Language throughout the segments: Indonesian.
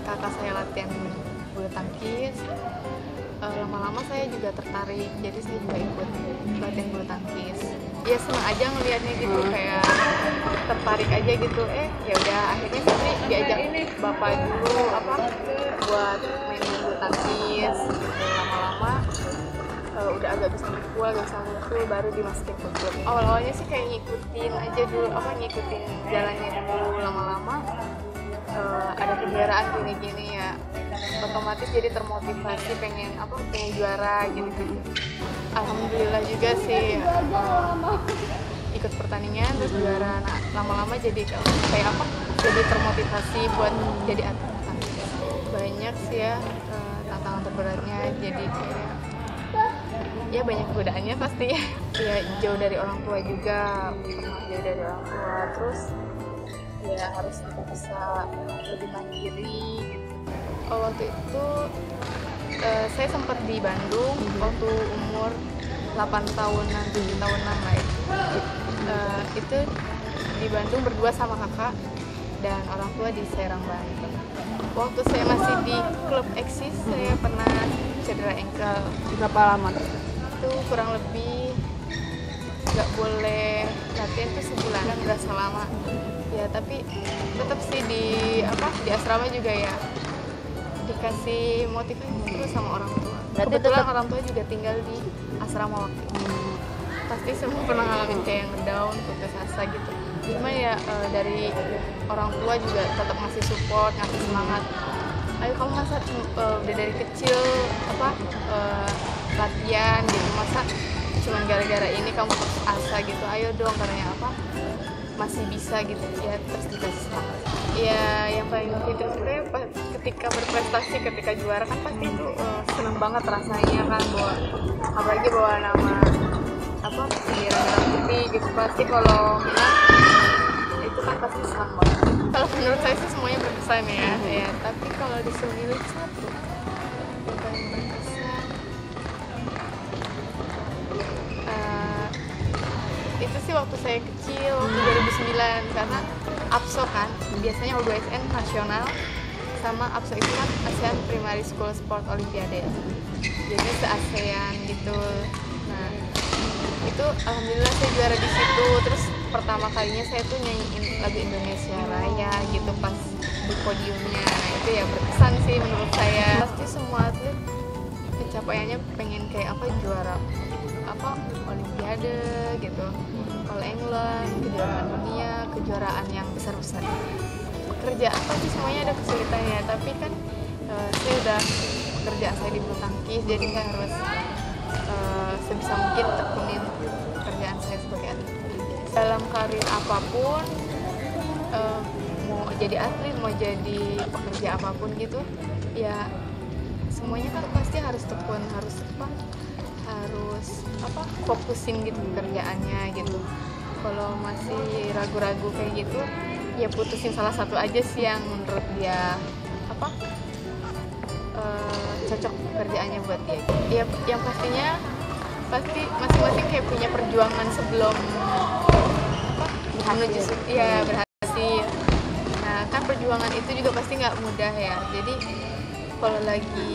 kakak saya latihan bulu tangkis, lama-lama saya juga tertarik, jadi saya juga ikut latihan bulu tangkis. Ya senang aja ngelihatnya gitu, kayak tertarik aja gitu. Ya udah akhirnya Fitri diajak bapak dulu buat main bulu tangkis gitu. Lama-lama udah agak bisa mukul baru dimasukin ke klub. Awal-awalnya sih kayak ngikutin aja dulu, ngikutin jalannya dulu. Lama-lama ada kejuaraan gini-gini ya, otomatis jadi termotivasi pengen juara gitu. Alhamdulillah juga sih ikut pertandingan terus juara. Nah, lama-lama jadi jadi termotivasi buat jadi atlet. Banyak sih ya tantangan terberatnya, jadi kayak ya banyak godaannya pasti ya, jauh dari orang tua juga, jauh dari orang tua, terus ya harus bisa lebih mandiri gitu. Waktu itu saya sempat di Bandung waktu umur 8 tahunan, 7 tahunan lah itu. Itu di Bandung berdua sama kakak dan orang tua di Serang, Banten. Waktu saya masih di klub Eksis, saya pernah cedera ankle. Berapa lama? Itu kurang lebih nggak boleh latihan tuh sebulan, kan berasa lama ya, tapi tetap sih di asrama juga ya dikasih motivasi terus sama orang tua. Kebetulan orang tua juga tinggal di asrama waktu itu. Pasti semua pernah ngalamin kayak ngedown, putus asa gitu. Cuma ya dari orang tua juga tetap ngasih support, ngasih semangat. Ayo kamu masa udah dari kecil latihan gitu, masa cuman gara-gara ini kamu putus asa gitu. Ayo dong, katanya masih bisa gitu ya, terus dikasih semangat. Ya yang paling Fitri suka ya ketika berprestasi, ketika juara kan pasti itu seneng banget rasanya kan, apalagi bawa nama bendera merah putih gitu. Pasti kalau menang itu kan pasti senang banget. Kalau menurut saya sih semuanya berkesan ya, tapi kalau disuruh milih satu yang paling berkesan, itu sih waktu saya kecil, waktu 2009, karena APSO kan biasanya O2SN nasional, sama APSO itu kan ASEAN Primary School Sport Olympiade, jadi se-ASEAN gitu. Nah itu alhamdulillah saya juara di situ. Terus pertama kalinya saya tuh nyanyiin lagu Indonesia Raya gitu pas di podiumnya. Nah itu ya berkesan sih menurut saya. Pasti semua atlet pencapaiannya pengen kayak juara Olimpiade gitu. All England, kejuaraan dunia, kejuaraan yang besar-besar. Kerjaan pasti semuanya ada kesulitannya, tapi kan saya udah kerjaan saya di bulu tangkis, jadi saya harus sebisa mungkin tekunin kerjaan saya sebagai atlet. Dalam karir apapun, mau jadi atlet, mau jadi pekerja apapun gitu, ya semuanya kan pasti harus tekun, harus fokusin gitu kerjaannya gitu. Kalau masih ragu-ragu kayak gitu, ya putusin salah satu aja sih yang menurut dia cocok kerjaannya buat dia. Ya yang pastinya pasti masing-masing kayak punya perjuangan sebelum menuju berhasil. Nah kan perjuangan itu juga pasti nggak mudah ya. Jadi kalau lagi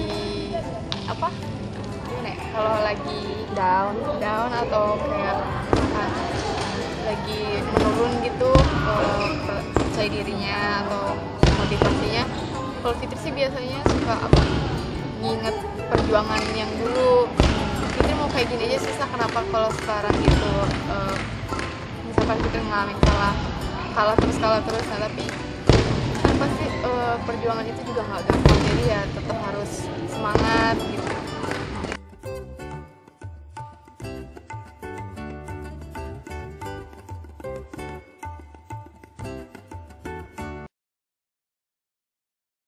kalau lagi down atau kayak lagi menurun gitu percaya dirinya atau motivasinya, kalau Fitri sih biasanya suka nginget perjuangan yang dulu. Fitri mau kayak gini aja susah, kenapa kalau sekarang gitu misalkan Fitri ngalamin kalah terus, nah, tapi kan pasti perjuangan itu juga nggak gampang, jadi ya tetap harus semangat gitu.